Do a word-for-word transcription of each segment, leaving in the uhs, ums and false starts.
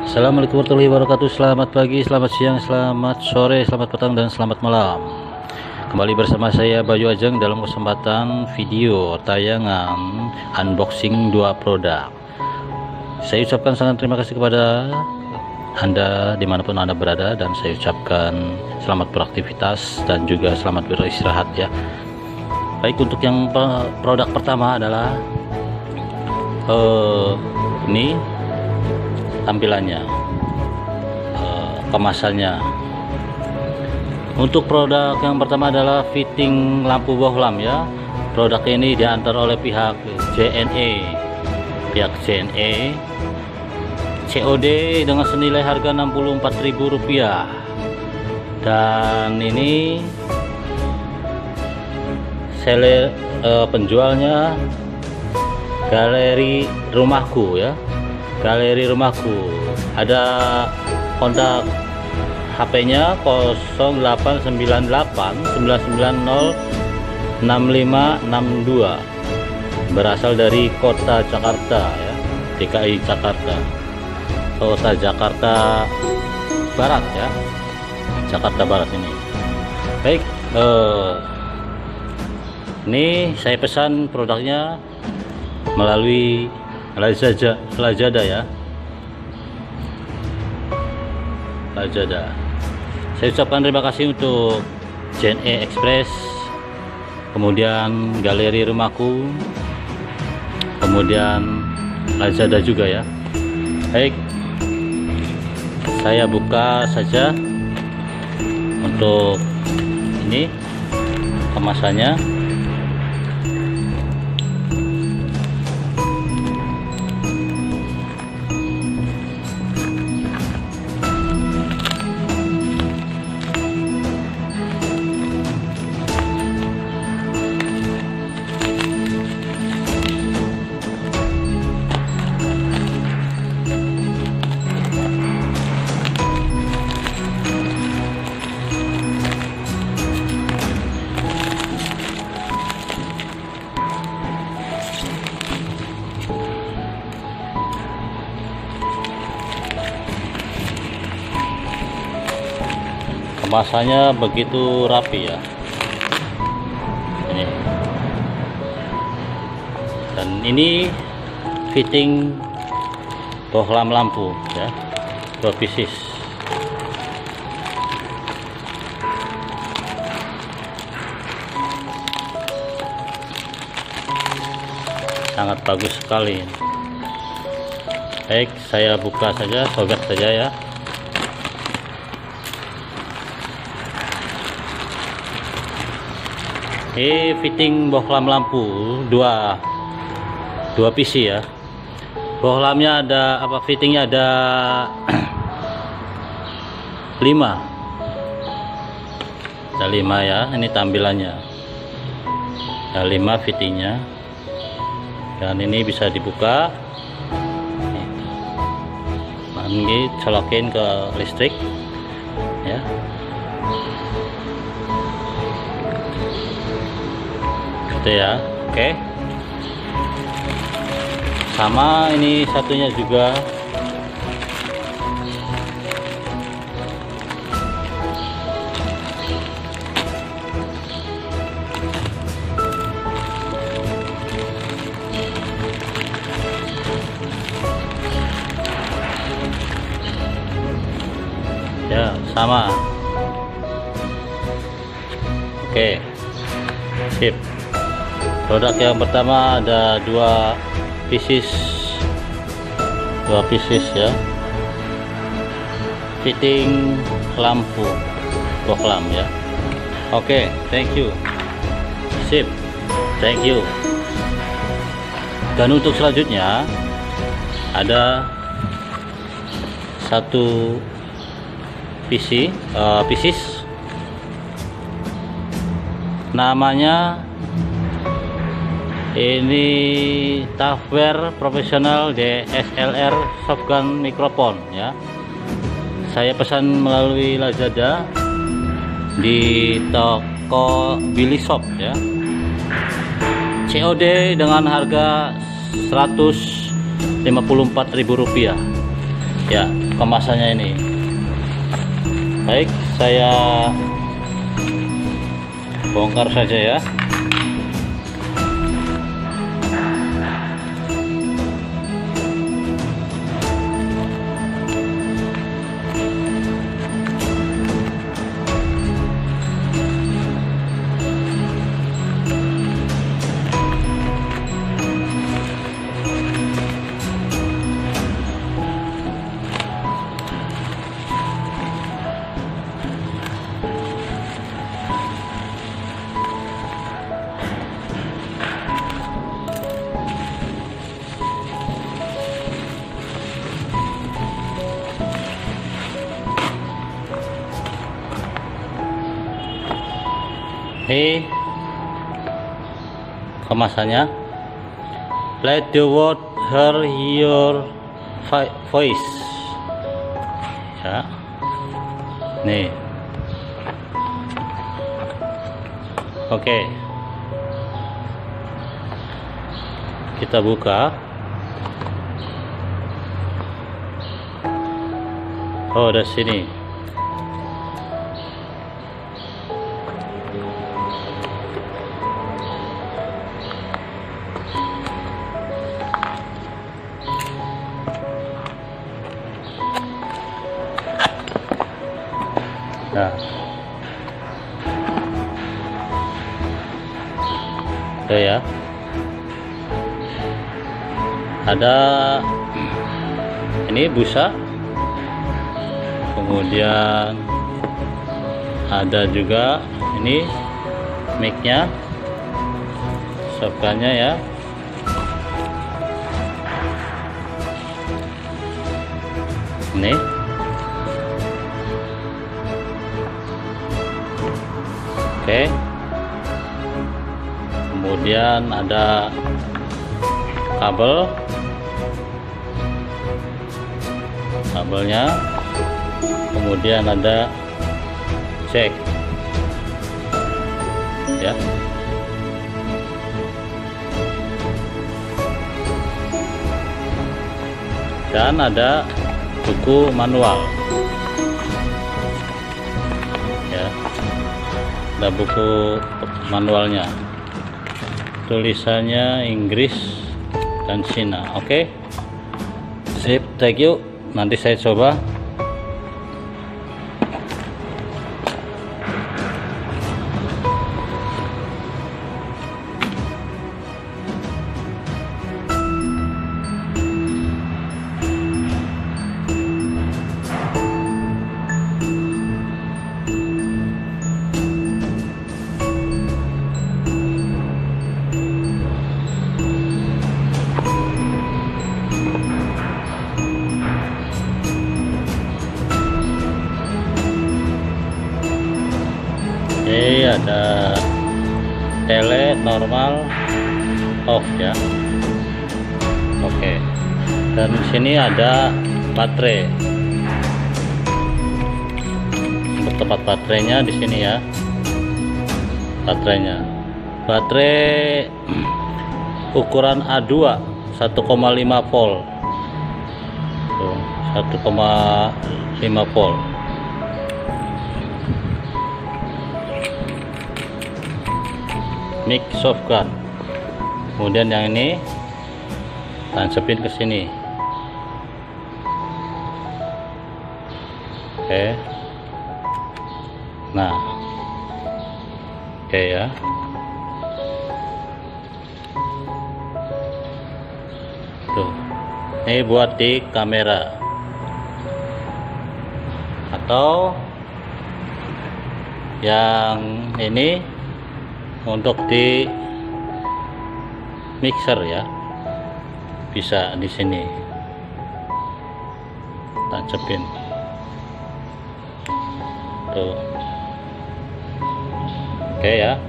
Assalamualaikum warahmatullahi wabarakatuh. Selamat pagi, selamat siang, selamat sore, selamat petang, dan selamat malam. Kembali bersama saya Bayu Ajeng dalam kesempatan video tayangan unboxing dua produk. Saya ucapkan sangat terima kasih kepada Anda dimanapun Anda berada, dan saya ucapkan selamat beraktivitas dan juga selamat beristirahat ya. Baik, untuk yang produk pertama adalah uh, ini tampilannya, uh, kemasannya. Untuk produk yang pertama adalah fitting lampu bohlam ya. Produk ini diantar oleh pihak J N E, pihak J N E, C O D dengan senilai harga enam puluh empat ribu rupiah. Dan ini seller uh, penjualnya Galeri Rumahku ya. Galeri Rumahku. Ada kontak H P-nya nol delapan sembilan delapan sembilan sembilan nol enam lima enam dua. Berasal dari kota Jakarta ya, D K I Jakarta. Kota Jakarta Barat ya. Jakarta Barat ini. Baik, eh, ini saya pesan produknya melalui Lazada, Lazada ya, Lazada. Saya ucapkan terima kasih untuk J N E Express, kemudian Galeri Rumahku, kemudian Lazada juga ya. Baik, saya buka saja untuk ini kemasannya. Kemasannya begitu rapi ya ini, dan ini fitting bohlam lampu ya, dua pieces. Sangat bagus sekali. Baik, saya buka saja, sobek saja ya. Ini fitting bohlam lampu dua dua P C ya. Bohlamnya ada apa, fittingnya ada lima, ada lima ya. Ini tampilannya ada lima fittingnya, dan ini bisa dibuka. Ini colokin ke listrik ya. Gitu ya. Oke, sama ini satunya juga. Ya, sama. Oke, sip. Produk yang pertama ada dua pieces, dua pieces ya, fitting lampu bohlam ya. Oke, thank you, sip, thank you. Dan untuk selanjutnya ada satu P C, uh, pieces, namanya ini Tafware Professional D S L R Shotgun Microphone ya. Saya pesan melalui Lazada di toko Billy Shop ya. C O D dengan harga seratus lima puluh empat ribu rupiah ya. kemasannya ini. Baik, saya bongkar saja ya. Ini kemasannya. Let the world hear your voice. Ya, nih. Oke, kita buka. Oh, ada sini. Nah, itu ya, ada ini busa, kemudian ada juga ini mic-nya, shotgunnya ya. Ini oke, kemudian ada kabel kabelnya, kemudian ada jack ya. Dan ada buku manual ya, ada buku manualnya, tulisannya Inggris dan Cina. Oke, sip, thank you. Nanti saya coba. Oke, ada tele, normal, off ya. Oke, dan di sini ada baterai. Untuk tempat baterainya di sini ya. Baterainya, baterai ukuran A dua satu koma lima volt. Tuh, satu koma lima volt. Mic softgun. Kemudian yang ini tancapin ke sini. Oke. Nah, oke ya. Tuh, ini buat di kamera atau yang ini untuk di mixer ya, bisa di sini tancapin tuh. Oke ya.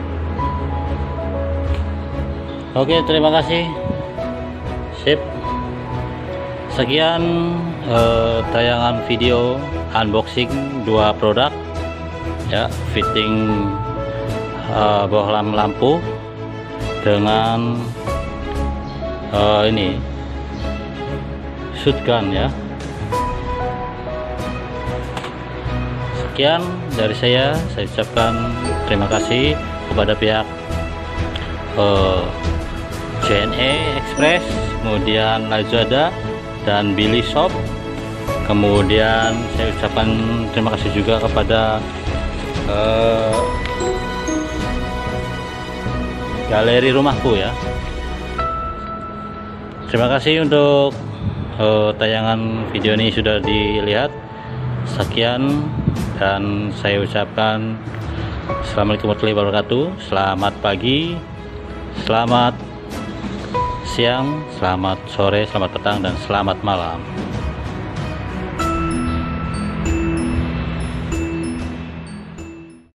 Oke, terima kasih. Sip. Sekian eh, tayangan video unboxing dua produk ya, fitting eh, bohlam lampu dengan eh, ini shotgun ya. Sekian dari saya, saya ucapkan terima kasih kepada pihak uh, J N E Express, kemudian Lazada dan Billy Shop. Kemudian saya ucapkan terima kasih juga kepada uh, Galeri Rumahku ya. Terima kasih untuk uh, tayangan video ini sudah dilihat. Sekian, dan saya ucapkan assalamualaikum warahmatullahi wabarakatuh. Selamat pagi, selamat siang, selamat sore, selamat petang, dan selamat malam.